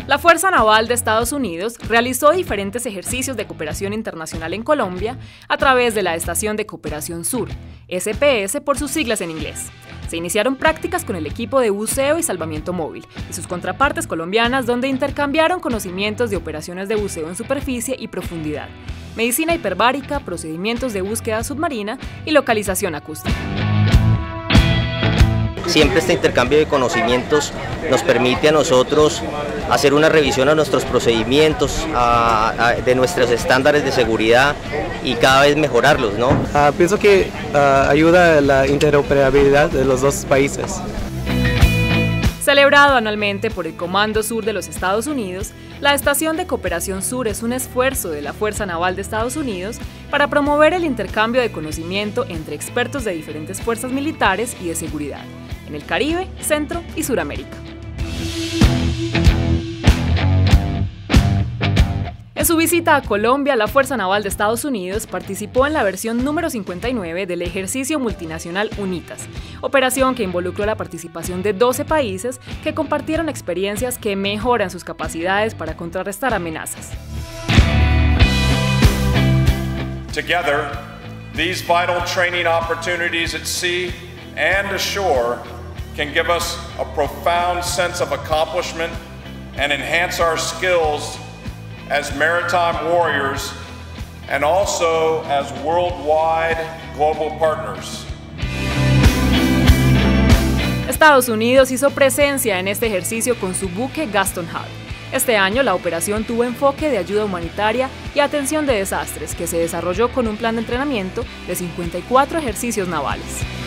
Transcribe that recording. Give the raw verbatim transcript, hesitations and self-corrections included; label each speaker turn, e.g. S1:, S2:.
S1: La Fuerza Naval de Estados Unidos realizó diferentes ejercicios de cooperación internacional en Colombia a través de la Estación de Cooperación Sur, S P S por sus siglas en inglés. Se iniciaron prácticas con el equipo de buceo y salvamiento móvil y sus contrapartes colombianas, donde intercambiaron conocimientos de operaciones de buceo en superficie y profundidad, medicina hiperbárica, procedimientos de búsqueda submarina y localización acústica.
S2: Siempre este intercambio de conocimientos nos permite a nosotros hacer una revisión a nuestros procedimientos, a, a, de nuestros estándares de seguridad y cada vez mejorarlos, ¿no?
S3: Uh, pienso que uh, ayuda a la interoperabilidad de los dos países.
S1: Celebrado anualmente por el Comando Sur de los Estados Unidos, la Estación de Cooperación Sur es un esfuerzo de la Fuerza Naval de Estados Unidos para promover el intercambio de conocimiento entre expertos de diferentes fuerzas militares y de seguridad en el Caribe, Centro y Suramérica. En su visita a Colombia, la Fuerza Naval de Estados Unidos participó en la versión número cincuenta y nueve del ejercicio multinacional UNITAS, operación que involucró la participación de doce países que compartieron experiencias que mejoran sus capacidades para contrarrestar amenazas.
S4: Together, these vital training opportunities at sea and ashore can give us a profound sense of accomplishment and enhance our skills as maritime warriors and also as worldwide global partners.
S1: Estados Unidos hizo presencia en este ejercicio con su buque Gaston Hall. Este año la operación tuvo enfoque de ayuda humanitaria y atención de desastres, que se desarrolló con un plan de entrenamiento de cincuenta y cuatro ejercicios navales.